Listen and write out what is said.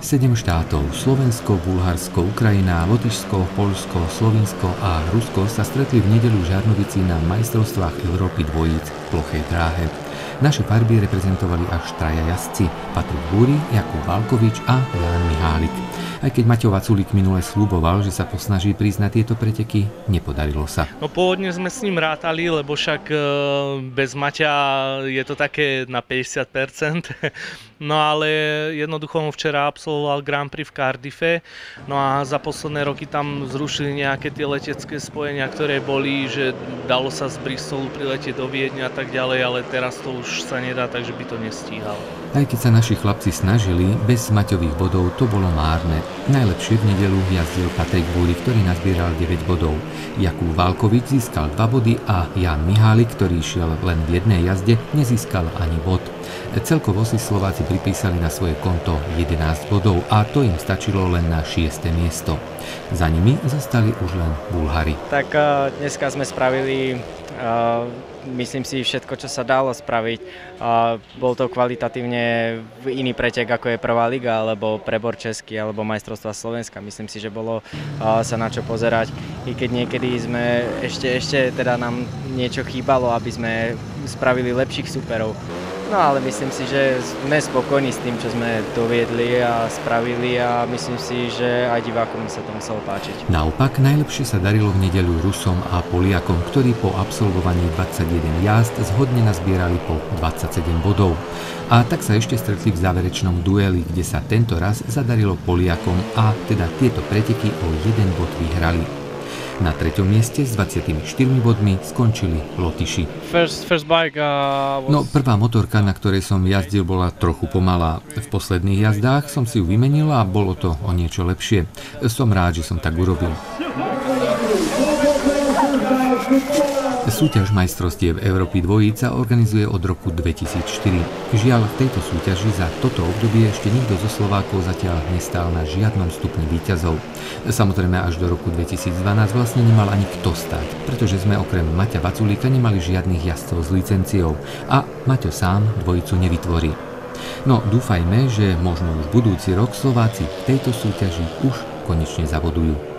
7 štátov, Slovensko, Bulharsko, Ukrajina, Lotyšsko, Poľsko, Slovinsko a Rusko sa stretli v nedeľu v Žarnovici na majstrovstvách Európy dvojíc v plochej dráhe. Naše farby reprezentovali až traja jazdci, Patrik Búri, Jakub Valkovič a Ján Mihálik. Aj keď Maťo Vaculík minule sľuboval, že sa posnaží prísť na tieto preteky, nepodarilo sa. No pôvodne sme s ním rátali, lebo však bez Maťa je to také na 50%. No ale jednoducho on včera absolvoval Grand Prix v Cardiffe. No a za posledné roky tam zrušili nejaké tie letecké spojenia, ktoré boli, že dalo sa z Bristolu priletieť do Viedne a tak ďalej, ale teraz to už sa nedá, takže by to nestíhal. Aj keď sa naši chlapci snažili, bez Maťových bodov to bolo márne. Najlepšie v nedeľu jazdil Patrik Búri, ktorý nazbieral 9 bodov. Jakub Valkovič získal 2 body a Ján Mihálik, ktorý šiel len v jednej jazde, nezískal ani bod. Celkovo si Slováci pripísali na svoje konto 11 bodov a to im stačilo len na 6. miesto. Za nimi zostali už len Bulhari. Tak dneska sme spravili myslím si všetko, čo sa dalo spraviť. Bol to kvalitatívne iný pretek, ako je prvá liga, alebo prebor český, alebo majstrovstvá Slovenska. Myslím si, že bolo sa na čo pozerať. I keď niekedy sme ešte teda nám niečo chýbalo, aby sme spravili lepších superov. No ale myslím si, že sme spokojní s tým, čo sme doviedli a spravili a myslím si, že aj divákom sa to muselo páčiť. Naopak, najlepšie sa darilo v nedeľu Rusom a Poliakom, ktorí po absolvovaní 21 jazd zhodne nazbierali po 27 bodov. A tak sa ešte stretli v záverečnom dueli, kde sa tento raz zadarilo Poliakom a teda tieto preteky o 1 bod vyhrali. Na 3. mieste s 24 bodmi skončili Lotyši. No, prvá motorka, na ktorej som jazdil, bola trochu pomalá. V posledných jazdách som si ju vymenil a bolo to o niečo lepšie. Som rád, že som tak urobil. Súťaž majstrovstiev Európy dvojíc sa organizuje od roku 2004. Žiaľ, v tejto súťaži za toto obdobie ešte nikto zo Slovákov zatiaľ nestál na žiadnom stupni víťazov. Samozrejme až do roku 2012 vlastne nemal ani kto stáť, pretože sme okrem Maťa Vaculíka nemali žiadnych jazdcov s licenciou a Maťo sám dvojicu nevytvorí. No dúfajme, že možno už budúci rok Slováci v tejto súťaži už konečne zabodujú.